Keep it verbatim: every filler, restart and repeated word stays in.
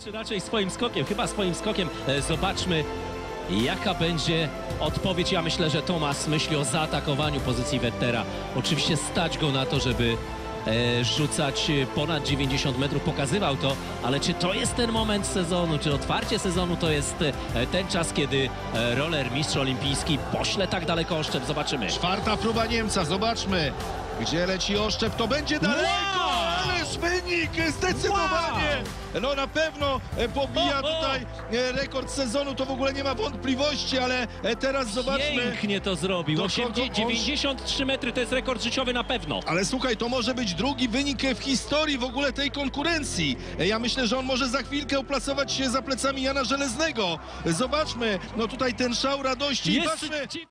Czy raczej swoim skokiem, chyba swoim skokiem. Zobaczmy, jaka będzie odpowiedź. Ja myślę, że Tomas myśli o zaatakowaniu pozycji Wettera. Oczywiście stać go na to, żeby e, rzucać ponad dziewięćdziesiąt metrów. Pokazywał to, ale czy to jest ten moment sezonu, czy otwarcie sezonu to jest e, ten czas, kiedy e, Rohler, mistrz olimpijski, pośle tak daleko oszczep? Zobaczymy. Czwarta próba Niemca, zobaczmy, gdzie leci oszczep, to będzie daleko, wow! ależ wynik, zdecydowanie, wow! No na pewno pobija o, o! tutaj rekord sezonu, to w ogóle nie ma wątpliwości, ale teraz zobaczmy. Pięknie to zrobił, do osiemdziesiąt, kogo on- dziewięćdziesiąt trzy metry, to jest rekord życiowy na pewno. Ale słuchaj, to może być drugi wynik w historii w ogóle tej konkurencji. Ja myślę, że on może za chwilkę uplasować się za plecami Jana Żeleznego. Zobaczmy, no tutaj ten szał radości. Jest... Patrzmy.